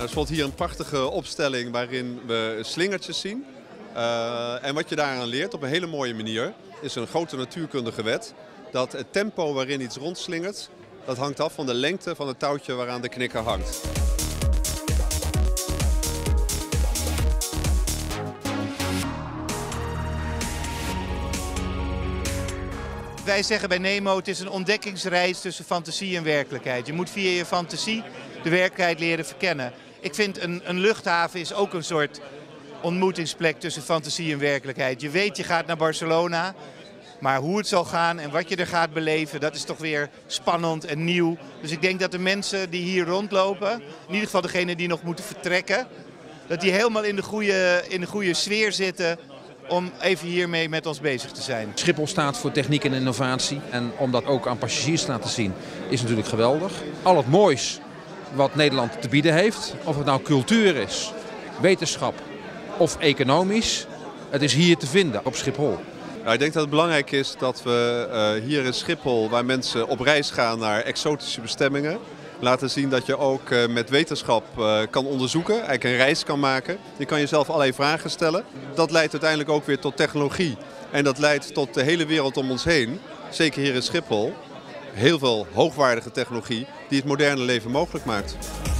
Er stond hier een prachtige opstelling waarin we slingertjes zien. En wat je daaraan leert op een hele mooie manier is een grote natuurkundige wet. Dat het tempo waarin iets rondslingert, dat hangt af van de lengte van het touwtje waaraan de knikker hangt. Wij zeggen bij Nemo, het is een ontdekkingsreis tussen fantasie en werkelijkheid. Je moet via je fantasie de werkelijkheid leren verkennen. Ik vind een luchthaven is ook een soort ontmoetingsplek tussen fantasie en werkelijkheid. Je weet, je gaat naar Barcelona, maar hoe het zal gaan en wat je er gaat beleven, dat is toch weer spannend en nieuw. Dus ik denk dat de mensen die hier rondlopen, in ieder geval degenen die nog moeten vertrekken, dat die helemaal in de goede sfeer zitten om even hiermee met ons bezig te zijn. Schiphol staat voor techniek en innovatie en om dat ook aan passagiers te laten zien is natuurlijk geweldig. Al het moois wat Nederland te bieden heeft, of het nou cultuur is, wetenschap of economisch, het is hier te vinden op Schiphol. Nou, ik denk dat het belangrijk is dat we hier in Schiphol, waar mensen op reis gaan naar exotische bestemmingen, laten zien dat je ook met wetenschap kan onderzoeken, eigenlijk een reis kan maken. Je kan jezelf allerlei vragen stellen. Dat leidt uiteindelijk ook weer tot technologie. En dat leidt tot de hele wereld om ons heen, zeker hier in Schiphol. Heel veel hoogwaardige technologie die het moderne leven mogelijk maakt.